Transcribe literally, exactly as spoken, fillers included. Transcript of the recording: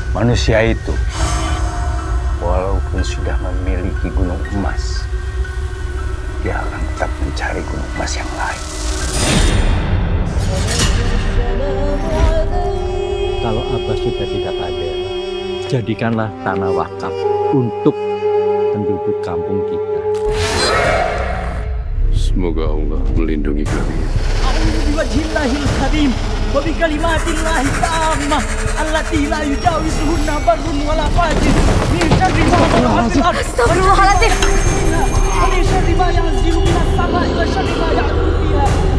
Manusia itu, walaupun sudah memiliki gunung emas, dia akan tetap mencari gunung emas yang lain. Kalau Abah sudah tidak ada, jadikanlah tanah wakaf untuk penduduk kampung kita. Semoga Allah melindungi kalian. A'udzu biwajhillahil karim wa bi kalimatillahi tammah allati la yujawizuhunna barrun wala fajir min syarri ma khalaqa fil ardh. Astagfirullahaladzim. Wa min syarri ma yanzilu minas samai wa syarri ma ya'ruju fiha